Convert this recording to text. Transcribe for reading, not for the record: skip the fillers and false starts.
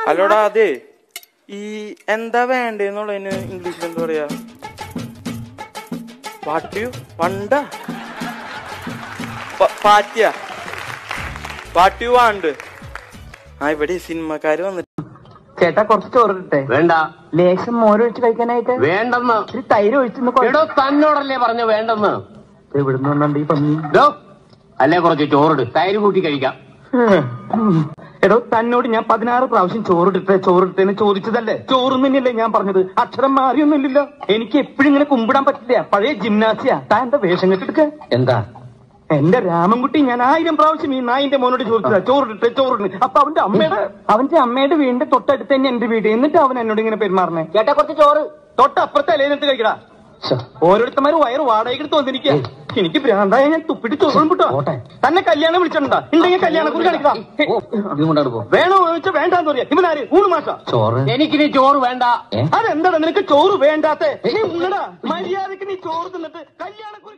അല്ലോടാ അതെ ഈ എന്താ വേണ്ടെന്നുള്ളതിന് ഇംഗ്ലീഷിൽ എന്താ പറയാ? വണ്ട പാറ്റിയ പാട്ടി വാണ്ട്. ആ ഇവിടെ സിനിമക്കാര് വന്നിട്ട് ചേട്ടാ കുറച്ച് ചോറിട്ടെ. വേണ്ട. ലേശം മോരൊഴിച്ച് കഴിക്കാനായിട്ട്. വേണ്ടെന്ന്. ഒരു തൈര് ഒഴിച്ചു. തന്നോടല്ലേ പറഞ്ഞു വേണ്ടെന്ന്. എവിടുന്ന് വന്നുണ്ട് ഈ പന്നി? അല്ലേ കുറച്ച് ചോറിട്, തൈര് കൂട്ടി കഴിക്കാം. എടോ തന്നോട് ഞാൻ 16 പ്രാവശ്യം ചോറിട്ടെന്ന് ചോദിച്ചതല്ലേ? ചോറും തന്നെയല്ലേ ഞാൻ പറഞ്ഞത്? അക്ഷരം മാറിയൊന്നുമില്ലല്ലോ. എനിക്ക് എപ്പോഴും ഇങ്ങനെ കുമ്പിടാൻ പറ്റില്ല. പഴയ ജിംനാസിയാ. താൻ എന്താ വേഷം കെട്ടെടുക്ക? എന്താ എന്റെ രാമൻകുട്ടി, ഞാൻ 1000 പ്രാവശ്യം ഈ നായിന്റെ മോനോട് ചോദിച്ചതാ ചോറിന്. അപ്പൊ അവന്റെ അമ്മയുടെ വീടിന്റെ തൊട്ടടുത്ത് തന്നെ എന്റെ വീട്. എന്നിട്ട് അവൻ എന്നോട് ഇങ്ങനെ പെരുമാറണേ. ചേട്ടാ കുറച്ച് ചോറ്. തൊട്ടപ്പുറത്തെ അലേന്നിട്ട് കഴിക്കടാ. ഓരോരുത്തന്മാര് വയറ് വാടകയ്ക്ക് തോന്നിരിക്കുക. എനിക്ക് ഭ്രാന്തായ ഞാൻ തുപ്പിട്ട് ചോറും കിട്ടോ. തന്നെ കല്യാണം വിളിച്ചിട്ടുണ്ടാ? ഉണ്ടെങ്കിൽ കല്യാണം കുറിച്ച് കളിക്കാം. വേണോ ചോദിച്ചാൽ വേണ്ടാന്ന് പറയാ. ഇവനാര്? ഊണ് മാഷ. എനിക്കിനി ചോറ് വേണ്ട. അതെന്താടാ നിനക്ക് ചോറ് വേണ്ടാത്ത? നീ ഉള്ളടാ മര്യാദക്ക് നീ ചോറ് തിന്നിട്ട് കല്യാണം